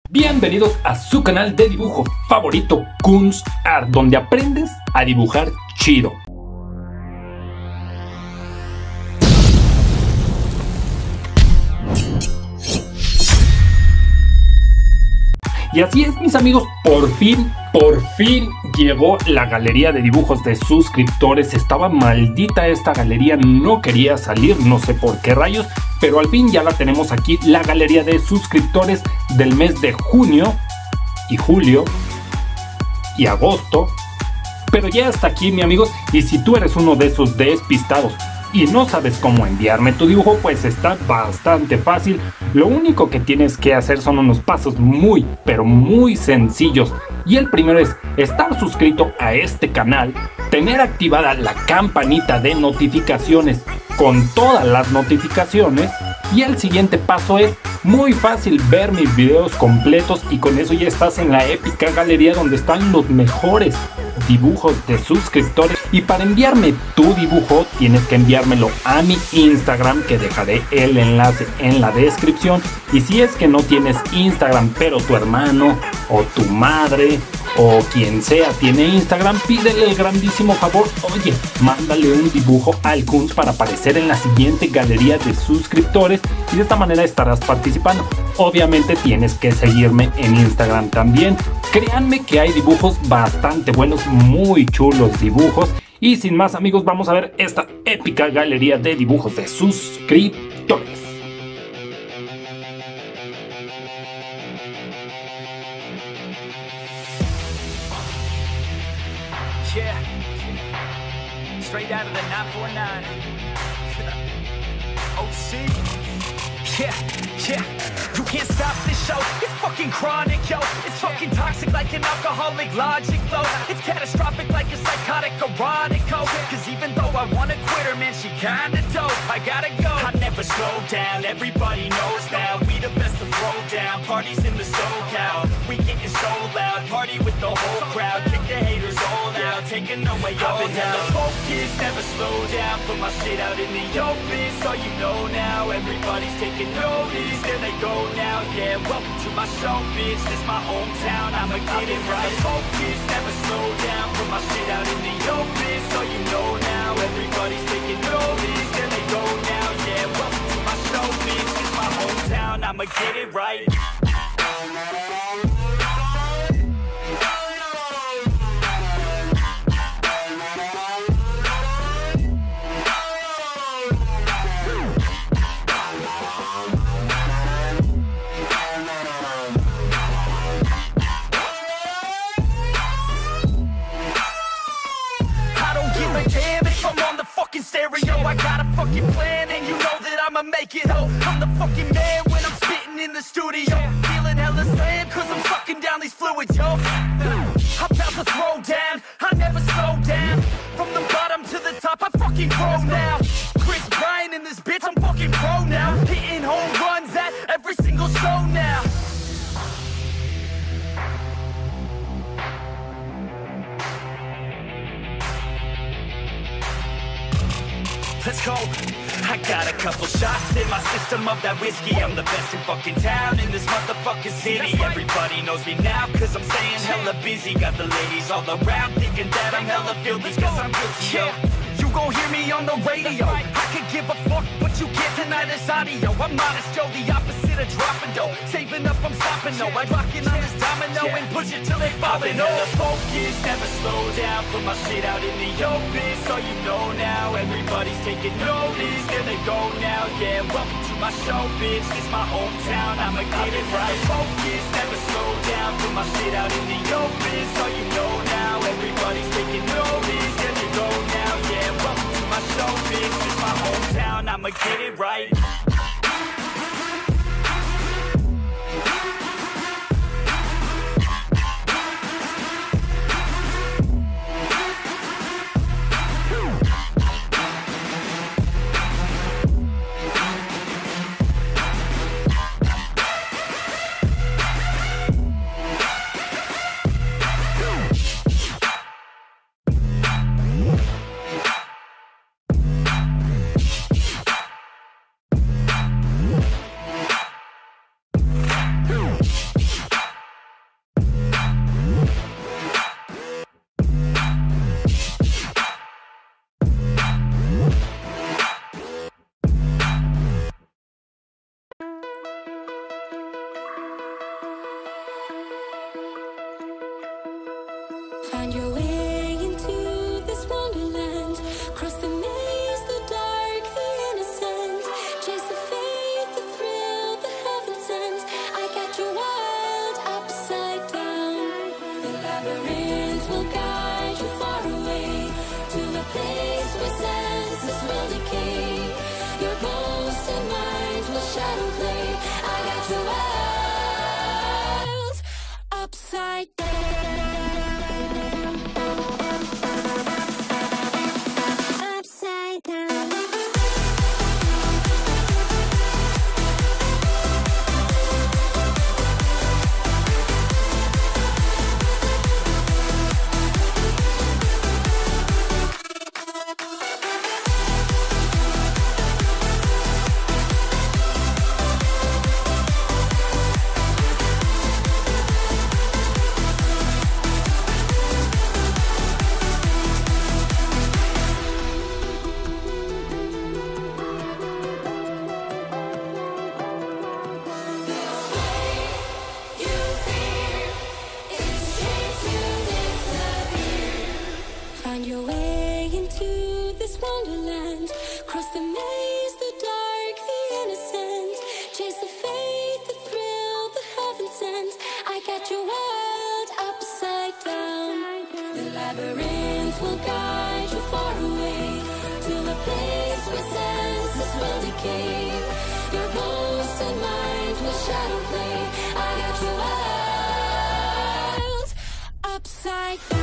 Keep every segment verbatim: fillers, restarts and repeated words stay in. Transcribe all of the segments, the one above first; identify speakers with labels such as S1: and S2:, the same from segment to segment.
S1: Bienvenidos a su canal de dibujo favorito, Kunz Art, donde aprendes a dibujar chido. Y así es, mis amigos, por fin, por fin llegó la galería de dibujos de suscriptores. Estaba maldita esta galería, no quería salir, no sé por qué rayos, pero al fin ya la tenemos aquí, la galería de suscriptores del mes de junio y julio y agosto. Pero ya está aquí, mi amigos, y si tú eres uno de esos despistados y no sabes cómo enviarme tu dibujo, pues está bastante fácil. Lo único que tienes que hacer son unos pasos muy, pero muy sencillos. Y el primero es estar suscrito a este canal, tener activada la campanita de notificaciones con todas las notificaciones. Y el siguiente paso es muy fácil, ver mis videos completos, y con eso ya estás en la épica galería donde están los mejores dibujos de suscriptores. Y para enviarme tu dibujo tienes que enviármelo a mi Instagram, que dejaré el enlace en la descripción. Y si es que no tienes Instagram, pero tu hermano o tu madre o quien sea tiene Instagram, pídele el grandísimo favor, oye, mándale un dibujo al Kunz para aparecer en la siguiente galería de suscriptores, y de esta manera estarás participando. Obviamente tienes que seguirme en Instagram también. Créanme que hay dibujos bastante buenos, muy chulos dibujos. Y sin más, amigos, vamos a ver esta épica galería de dibujos de suscriptores.
S2: Yeah, straight out of the nine four nine. O C. Yeah, yeah, you can't stop this show. It's fucking chronic, yo. It's fucking toxic like an alcoholic logic flow. It's catastrophic like a psychotic erotic code. Cause even though I wanna quit her, man, she kinda dope. I gotta go. I never slow down, everybody knows now. We the best to throw down, parties in the SoCal. We getting so loud, party with the whole crowd. Kick the haters all out, taking away all doubt. I've been hella focused, never slow down. Put my shit out in the open, so you know now. Everybody's taking notice, there they go now. Yeah, welcome to my show, bitch. This my hometown, I'ma get it right. Focus, never slow down. Put my shit out in the open, so you know now. Everybody's taking notice, there they go now. Yeah, welcome to my show, bitch. This my hometown, I'ma get it right. I got a fucking plan and you know that I'ma make it. Oh, I'm the fucking man when I'm spitting in the studio. Feeling hella slammed cause I'm sucking down these fluids, yo. I'm about to throw down, I never slow down. From the bottom to the top, I fucking grow now. Chris Bryant in this bitch, I'm fucking pro now. Hitting home runs at every single show now. Let's go. I got a couple shots in my system of that whiskey. I'm the best in fucking town in this motherfucking city. Everybody knows me now cause I'm staying hella busy. Got the ladies all around thinking that I'm hella filthy cause I'm guilty, yo. You gon' hear me on the radio. I could give a fuck what you get tonight is audio. I'm modest, yo, the opposite of dropping dough. Saving up, I'm stopping, no. I rock it on this domino and push it till they falling over. Focus, never slow down. Put my shit out in the open, so you know now. Everybody's taking notice, there they go now. Yeah, welcome to my show, bitch. This my hometown, I'ma get it right. Focus, never slow down. Put my shit out in the open, so you know now. Everybody's taking notice, there they go now. Yeah, welcome to my show, bitch. This my hometown, I'ma get it right.
S3: labyrinth will guide you far away to the place where senses will decay. Your ghost and mind will shadow play. I got your world upside down. Upside down. Find your way into this wonderland. Cross the maze, the dark, the innocent. Chase the faith, the thrill, the heaven sent. I got your world upside down. The labyrinth will guide you far away to the place where senses will decay. Your ghost and mind will shadow play. I got your world upside down.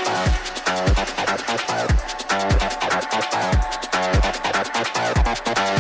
S4: Bye.